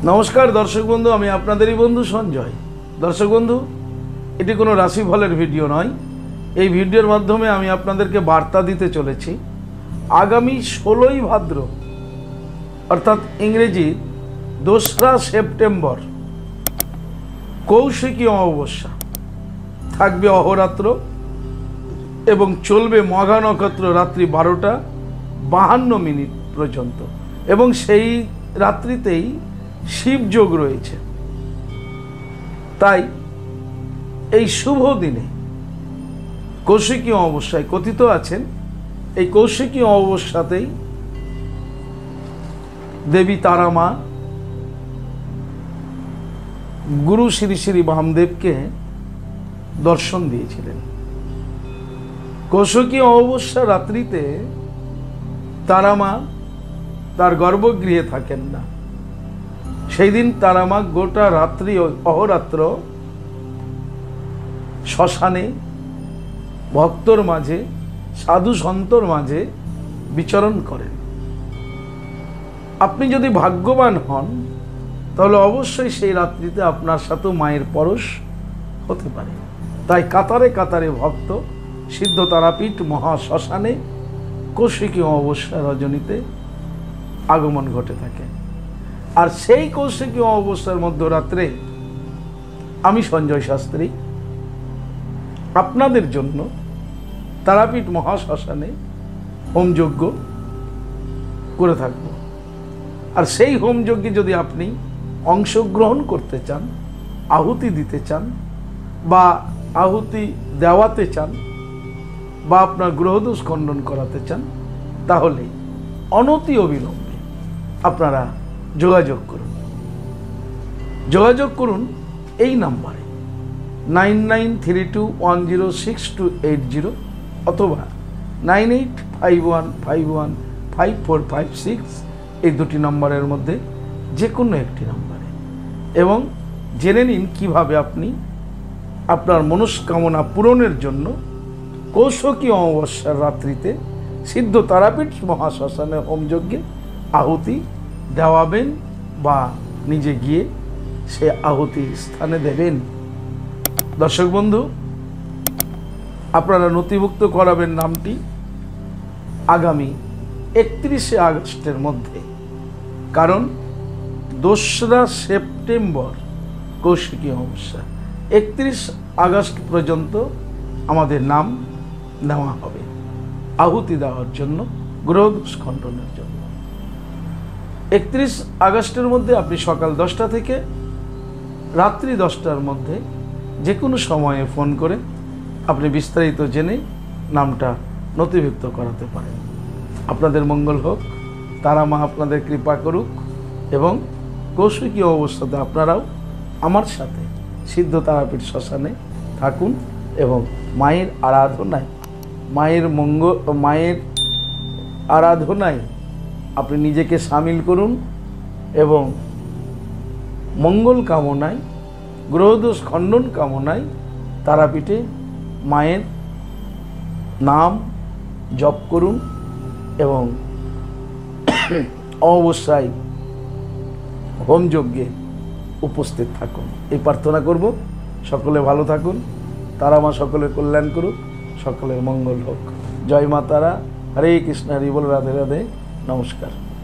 नमस्कार दर्शक बंधु आमी आपनादेरই बंधु सञ्जय। दर्शक बंधु एटी कोनो राशिफलेर भिडियो नय। এই ভিডিওর মাধ্যমে আমি আপনাদেরকে বার্তা দিতে চলেছি আগামী 16ই ভাদ্র অর্থাৎ ইংরেজি 2রা সেপ্টেম্বর কৌশিকী অমাবস্যা থাকবে অহরাত্র এবং চলবে মঘা নক্ষত্র রাত্রি 12টা 52 মিনিট পর্যন্ত এবং সেই রাত্রিতেই শিব যোগ রয়েছে। তাই এই শুভ দিনে কৌশিকী অমাবস্যায় কথিত আছেন এই কৌশিকী অমাবস্যাতেই দেবী তারা মা গুরু শ্রী শ্রী বামদেবকে দর্শন দিয়েছিলেন। কৌশিকী অমাবস্যা রাত্রিতে তারা মা তার গর্ভগৃহে থাকেন না। সেই দিন তারা মা গোটা রাত্রি অহরাত্র শ্মশানে ভক্তর মাঝে সাধু সন্তর মাঝে বিচরণ করেন। আপনি যদি ভাগ্যবান হন তাহলে অবশ্যই সেই রাত্রিতে আপনার সাথে মায়ের পরশ হতে পারে। তাই কাতারে কাতারে ভক্ত সিদ্ধ তারাপীঠ মহা শ্মশানে কৌশিকী অমাবস্যা রজনীতে আগমন ঘটে থাকে। আর সেই কৌশিকী অমাবস্যার মধ্যরাত্রে আমি সঞ্জয় শাস্ত্রী আপনাদের জন্য তারাপীঠ মহাশ্মশানে হোমযজ্ঞ করে থাকব। আর সেই হোমযজ্ঞে যদি আপনি অংশগ্রহণ করতে চান, আহুতি দিতে চান বা আহুতি দেওয়াতে চান বা আপনার গ্রহদোষ খণ্ডন করাতে চান তাহলে অনতি অবিলম্বে আপনারা যোগাযোগ করুন এই নাম্বারে 9932106280 অথবা 9851515456 এই দুটি নম্বরের মধ্যে যে কোনো একটি নম্বরে এবং জেনে নিন কিভাবে আপনি আপনার মনস্কামনা পূরণের জন্য কৌশিকী অমাবস্যার রাত্রিতে সিদ্ধ তারাপীঠ মহাশ্মশানে হোমযজ্ঞে আহুতি দেওয়াবেন বা নিজে গিয়ে সে আহুতি স্থানে দেবেন। দর্শক বন্ধু আপনারা নথিভুক্ত করাবেন নামটি আগামী 31শে আগস্টের মধ্যে, কারণ 2রা সেপ্টেম্বর কৌশিকী অমাবস্যা, 31 আগস্ট পর্যন্ত আমাদের নাম নেওয়া হবে আহুতি দেওয়ার জন্য, গ্রহদোষ খণ্ডনের জন্য। 31 আগস্টের মধ্যে আপনি সকাল 10টা থেকে রাত্রি 10টার মধ্যে যে কোনো সময়ে ফোন করে আপনি বিস্তারিত জেনে নামটা নথিভুক্ত করাতে পারেন। আপনাদের মঙ্গল হোক, তারা মা আপনাদের কৃপা করুক এবং কৌশিকী অবস্থাতে আপনারাও আমার সাথে সিদ্ধ তারাপীঠ শ্মশানে থাকুন এবং মায়ের আরাধনায় মায়ের আরাধনায় আপনি নিজেকে সামিল করুন এবং মঙ্গল কামনায় গ্রহদোষ খণ্ডন কামনায় তারাপীঠে মায়ের নাম জপ করুন এবং অমাবস্যায় হোমযজ্ঞে উপস্থিত থাকুন। এই প্রার্থনা করব সকলে ভালো থাকুন, তারা মা সকলের কল্যাণ করুক, সকলের মঙ্গল হোক। জয় মা তারা। হরে কৃষ্ণ, হরি বল, রাধে রাধে, নমস্কার।